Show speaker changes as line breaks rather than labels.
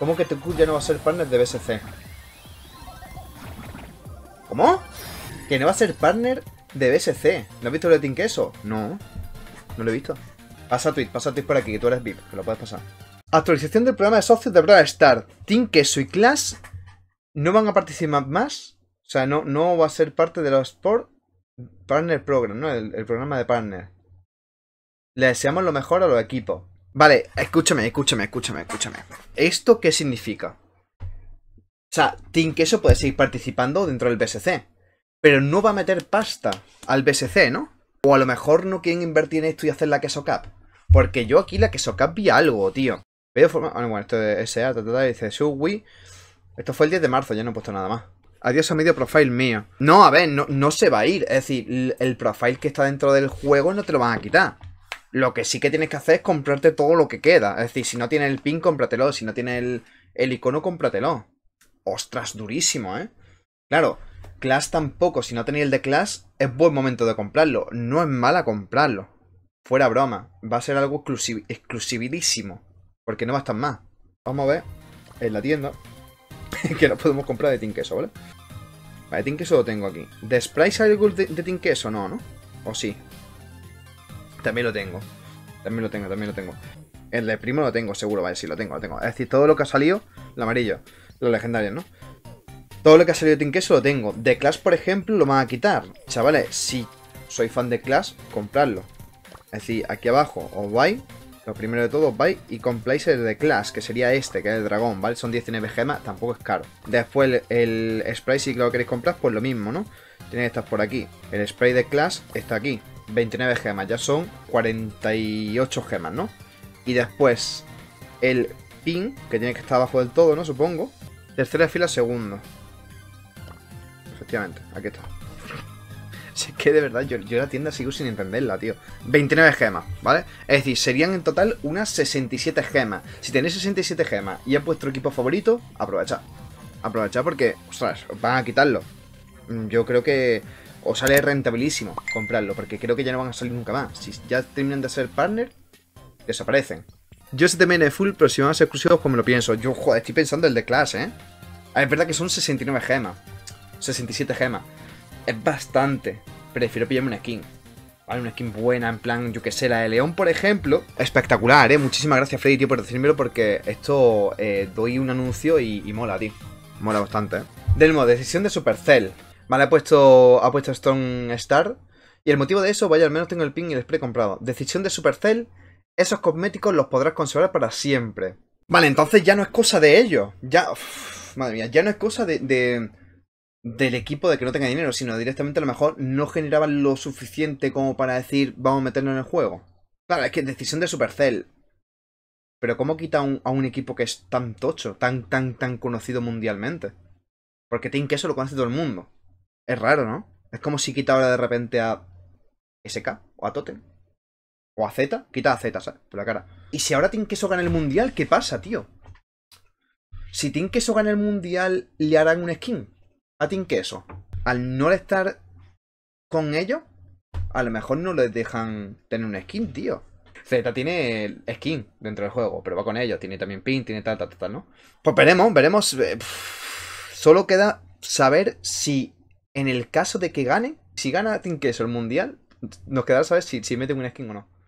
¿Cómo que TQ ya no va a ser partner de BSC? ¿Cómo? Que no va a ser partner de BSC. ¿No has visto lo de Team Queso? No, no lo he visto. Pasa tweet por aquí, que tú eres VIP, que lo puedes pasar. Actualización del programa de socios de Brawl Stars. Team Queso y Clash no van a participar más. O sea, no va a ser parte de los Sport Partner Program, ¿no? El programa de partner. Le deseamos lo mejor a los equipos. Vale, escúchame. ¿Esto qué significa? O sea, Team Queso puede seguir participando dentro del BSC, pero no va a meter pasta al BSC, ¿no? O a lo mejor no quieren invertir en esto y hacer la Queso Cup. Porque yo aquí la Queso Cup vi algo, tío. Veo forma... Bueno, esto de SA, dice Subway. Esto fue el 10 de marzo, ya no he puesto nada más. Adiós a medio profile mío. No, a ver, no se va a ir. Es decir, el profile que está dentro del juego no te lo van a quitar. Lo que sí que tienes que hacer es comprarte todo lo que queda. Es decir, si no tienes el pin, cómpratelo. Si no tienes el icono, cómpratelo. Ostras, durísimo, ¿eh? Claro, Clash tampoco. Si no tenéis el de Clash, es buen momento de comprarlo. No es mala comprarlo. Fuera broma. Va a ser algo exclusivísimo. Porque no va a estar más. Vamos a ver en la tienda que lo podemos comprar de Team Queso, ¿vale? Vale, Team Queso lo tengo aquí. ¿De Sprice algo de Team Queso? No, ¿no? ¿O sí? También lo tengo. También lo tengo. El de primo lo tengo, seguro. Vale, sí, lo tengo. Es decir, todo lo que ha salido, el amarillo, los legendarios, ¿no? Todo lo que ha salido de Team Queso lo tengo. De Clash, por ejemplo, lo van a quitar. Chavales, si sois fan de Clash, compradlo. Es decir, aquí abajo os vais, lo primero de todo os vais y compráis el de Clash, que sería este, que es el dragón, ¿vale? Son 19 gemas, tampoco es caro. Después el spray, si lo queréis comprar, pues lo mismo, ¿no? Tiene que estar por aquí. El spray de Clash está aquí. 29 gemas, ya son 48 gemas, ¿no? Y después el pin, que tiene que estar abajo del todo, ¿no? Supongo. Tercera fila, segundo. Efectivamente, aquí está. Si es que de verdad, yo la tienda sigo sin entenderla, tío. 29 gemas, ¿vale? Es decir, serían en total unas 67 gemas. Si tenéis 67 gemas y es vuestro equipo favorito, aprovechad. Aprovechad porque, ostras, os van a quitarlo. Yo creo que os sale rentabilísimo comprarlo, porque creo que ya no van a salir nunca más. Si ya terminan de ser partner, desaparecen. Yo se te full, pero si van a ser exclusivos, pues me lo pienso. Yo, joder, estoy pensando el de Clash, ¿eh? Es verdad que son 69 gemas. 67 gemas. Es bastante. Prefiero pillarme una skin. Vale, una skin buena, en plan, yo que sé, la de León, por ejemplo. Espectacular, ¿eh? Muchísimas gracias, Freddy, tío, por decírmelo, porque esto doy un anuncio y mola, tío. Mola bastante, ¿eh? Del modo, decisión de Supercell. Vale, ha puesto Stone Star. Y el motivo de eso, vaya, al menos tengo el pin y el spray comprado. Decisión de Supercell. Esos cosméticos los podrás conservar para siempre. Vale, entonces ya no es cosa de ellos. Ya, madre mía, ya no es cosa del equipo de que no tenga dinero, sino directamente a lo mejor no generaban lo suficiente como para decir, vamos a meternos en el juego. Claro, es que decisión de Supercell. Pero ¿cómo quita a un equipo que es tan tocho, tan conocido mundialmente? Porque Team Queso lo conoce todo el mundo. Es raro, ¿no? Es como si quita ahora de repente a SK o a Totem. O a Z. Quita a Z, ¿sabes? Por la cara. Y si ahora Team Queso gana el mundial, ¿qué pasa, tío? Si Team Queso gana el mundial, ¿le harán un skin a Team Queso? Al no estar con ellos, a lo mejor no les dejan tener un skin, tío. Z tiene skin dentro del juego, pero va con ellos. Tiene también pin, tiene tal, ¿no? Pues veremos. Solo queda saber si, en el caso de que gane, si gana Team Queso el mundial, nos quedará saber si meten un skin o no.